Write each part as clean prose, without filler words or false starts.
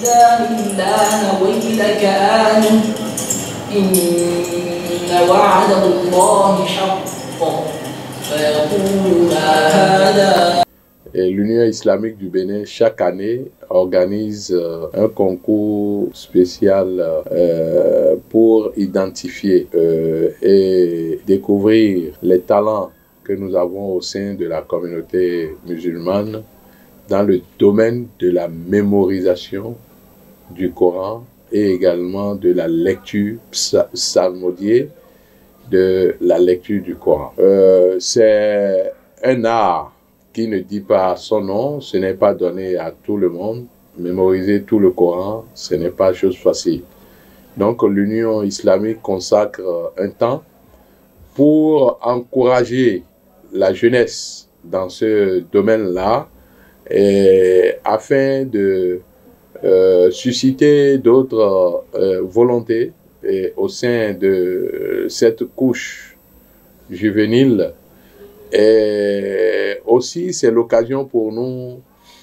إله إلا أنا ويلك آمن إن وعد الله حق فيقول ما هذا. L'Union islamique du Bénin, chaque année, organise un concours spécial pour identifier et découvrir les talents que nous avons au sein de la communauté musulmane dans le domaine de la mémorisation du Coran et également de la lecture psalmodiée, de la lecture du Coran. C'est un art qui ne dit pas son nom, ce n'est pas donné à tout le monde. Mémoriser tout le Coran, ce n'est pas chose facile. Donc l'Union islamique consacre un temps pour encourager la jeunesse dans ce domaine-là, afin de susciter d'autres volontés au sein de cette couche juvénile. Et aussi, c'est l'occasion pour nous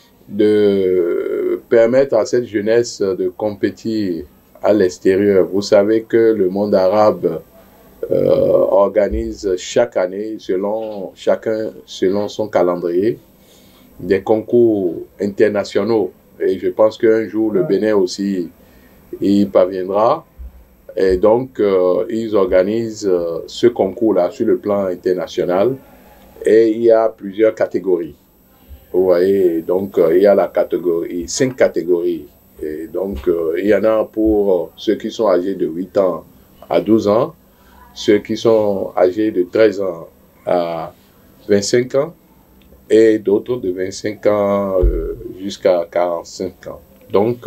de permettre à cette jeunesse de compétir à l'extérieur. Vous savez que le monde arabe organise chaque année, chacun selon son calendrier, des concours internationaux. Et je pense qu'un jour, le Bénin aussi y parviendra. Et donc, ils organisent ce concours-là sur le plan international. Et il y a plusieurs catégories. Vous voyez, donc il y a la catégorie, 5 catégories. Et donc, il y en a pour ceux qui sont âgés de 8 ans à 12 ans, ceux qui sont âgés de 13 ans à 25 ans, et d'autres de 25 ans jusqu'à 45 ans. Donc,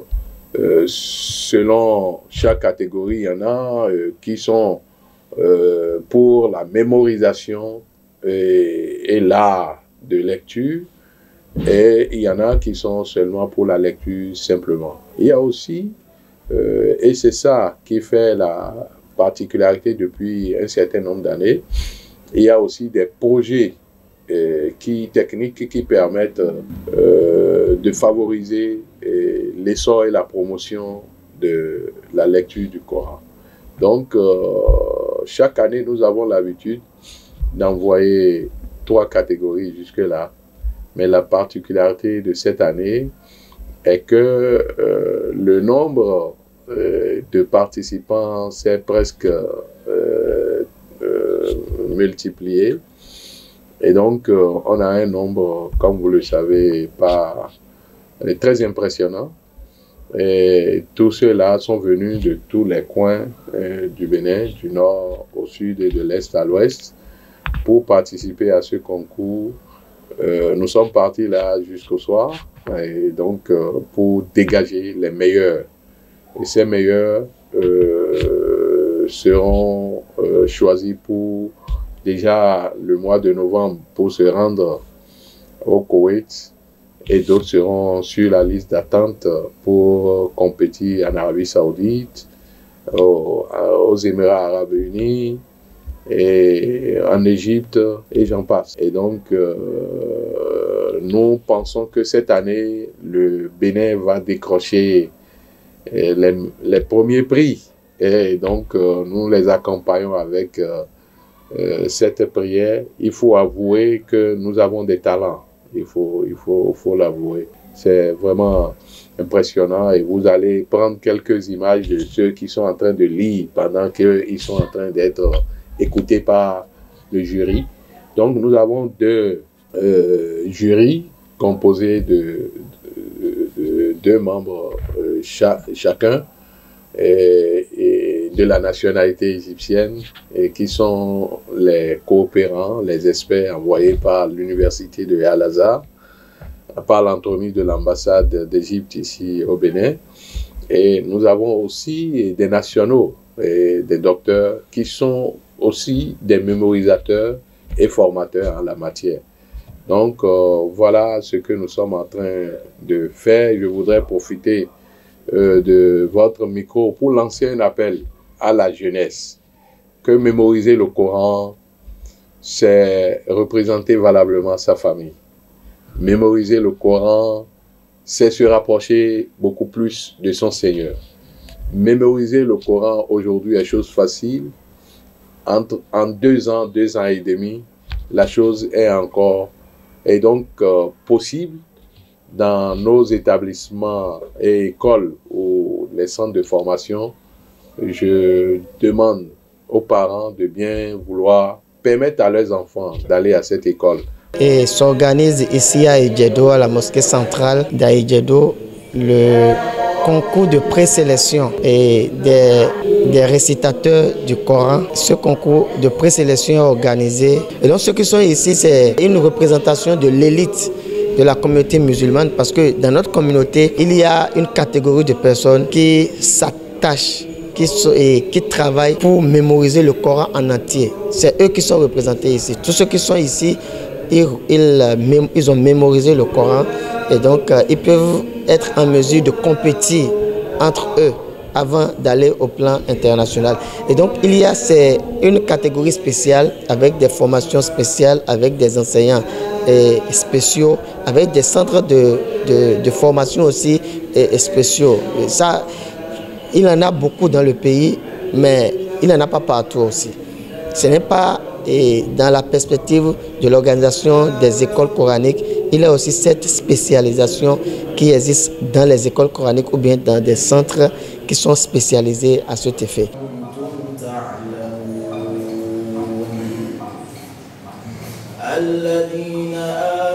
selon chaque catégorie, il y en a qui sont pour la mémorisation et l'art de lecture, et il y en a qui sont seulement pour la lecture simplement. Il y a aussi, et c'est ça qui fait la particularité depuis un certain nombre d'années, il y a aussi des projets techniques qui permettent de favoriser l'essor et la promotion de la lecture du Coran. Donc, chaque année, nous avons l'habitude d'envoyer 3 catégories jusque-là. Mais la particularité de cette année est que le nombre de participants s'est presque multiplié. Et donc, on a un nombre, comme vous le savez, très impressionnant. Et tous ceux-là sont venus de tous les coins du Bénin, du nord au sud et de l'est à l'ouest, pour participer à ce concours. Nous sommes partis là jusqu'au soir, et donc pour dégager les meilleurs. Et ces meilleurs seront choisis pour déjà le mois de novembre pour se rendre au Koweït, et d'autres seront sur la liste d'attente pour compétir en Arabie Saoudite, aux Émirats Arabes Unis, et en Égypte, et j'en passe. Et donc, nous pensons que cette année, le Bénin va décrocher les premiers prix. Et donc, nous les accompagnons avec cette prière. Il faut avouer que nous avons des talents. Il faut l'avouer. C'est vraiment impressionnant, et vous allez prendre quelques images de ceux qui sont en train de lire pendant qu'ils sont en train d'être écoutés par le jury. Donc, nous avons 2 jurys composés de 2 membres chacun, et de la nationalité égyptienne, et qui sont les coopérants, les experts envoyés par l'université de Al-Azhar, par l'entremise de l'ambassade d'Égypte ici au Bénin. Et nous avons aussi des nationaux et des docteurs qui sont aussi des mémorisateurs et formateurs en la matière. Donc voilà ce que nous sommes en train de faire. Je voudrais profiter de votre micro pour lancer un appel à la jeunesse, que mémoriser le Coran, c'est représenter valablement sa famille. Mémoriser le Coran, c'est se rapprocher beaucoup plus de son Seigneur. Mémoriser le Coran aujourd'hui est chose facile. En 2 ans, 2 ans et demi, la chose est donc possible dans nos établissements et écoles ou les centres de formation. Je demande aux parents de bien vouloir permettre à leurs enfants d'aller à cette école. Et s'organise ici à Ejedo, à la mosquée centrale d'Ejedo, le concours de présélection et des récitateurs du Coran. Ce concours de présélection est organisé. Et donc ceux qui sont ici, c'est une représentation de l'élite de la communauté musulmane, parce que dans notre communauté, il y a une catégorie de personnes qui s'attachent, qui travaillent pour mémoriser le Coran en entier. C'est eux qui sont représentés ici. Tous ceux qui sont ici, ils ont mémorisé le Coran et donc ils peuvent être en mesure de compétir entre eux avant d'aller au plan international. Et donc il y a une catégorie spéciale avec des formations spéciales, avec des enseignants spéciaux, avec des centres de formation aussi spéciaux. Et ça, il en a beaucoup dans le pays, mais il n'en a pas partout aussi. Ce n'est pas dans la perspective de l'organisation des écoles coraniques, il y a aussi cette spécialisation qui existe dans les écoles coraniques ou bien dans des centres qui sont spécialisés à cet effet. الذين